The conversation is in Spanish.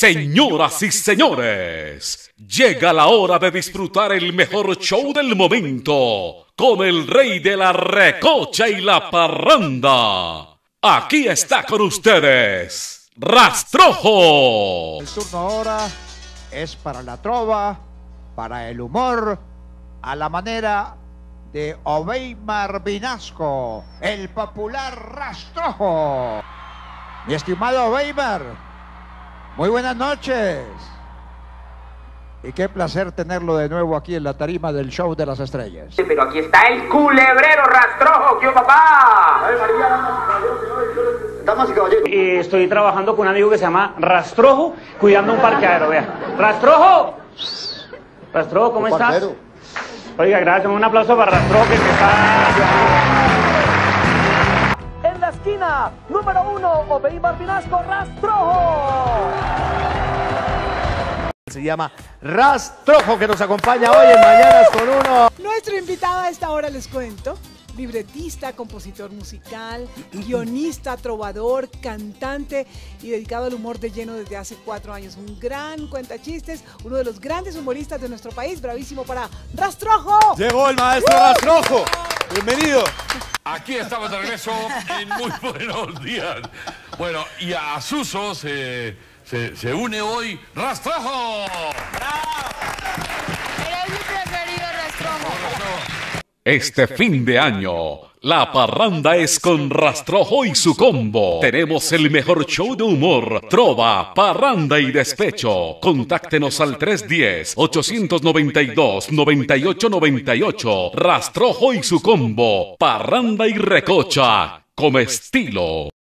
Señoras y señores, llega la hora de disfrutar el mejor show del momento con el rey de la recocha y la parranda. Aquí está con ustedes, Rastrojo. El turno ahora es para la trova, para el humor, a la manera de Oveimar Vinasco, el popular Rastrojo. Mi estimado Oveimar, muy buenas noches. Y qué placer tenerlo de nuevo aquí en la tarima del Show de las Estrellas. Pero aquí está el culebrero Rastrojo, ¿qué papá? Damas y caballeros. Estoy trabajando con un amigo que se llama Rastrojo, cuidando un parqueadero, vea. ¡Rastrojo! Rastrojo, ¿cómo estás? Oiga, gracias. Un aplauso para Rastrojo que está... En la esquina, número 1, Oveimar Vinasco, Rastrojo. Se llama Rastrojo, que nos acompaña hoy en Mañanas con Uno. Nuestro invitado a esta hora, les cuento, libretista, compositor musical, guionista, trovador, cantante y dedicado al humor de lleno desde hace 4 años. Un gran cuentachistes, uno de los grandes humoristas de nuestro país. Bravísimo para Rastrojo. Llegó el maestro Rastrojo. Bienvenido. Aquí estamos de regreso en Muy Buenos Días. Bueno, y a Suso se une hoy Rastrojo. Eres mi preferido, Rastrojo. Este fin de año, la parranda es con Rastrojo y su combo. Tenemos el mejor show de humor, trova, parranda y despecho. Contáctenos al 310-892-9898. Rastrojo y su combo, parranda y recocha, como estilo.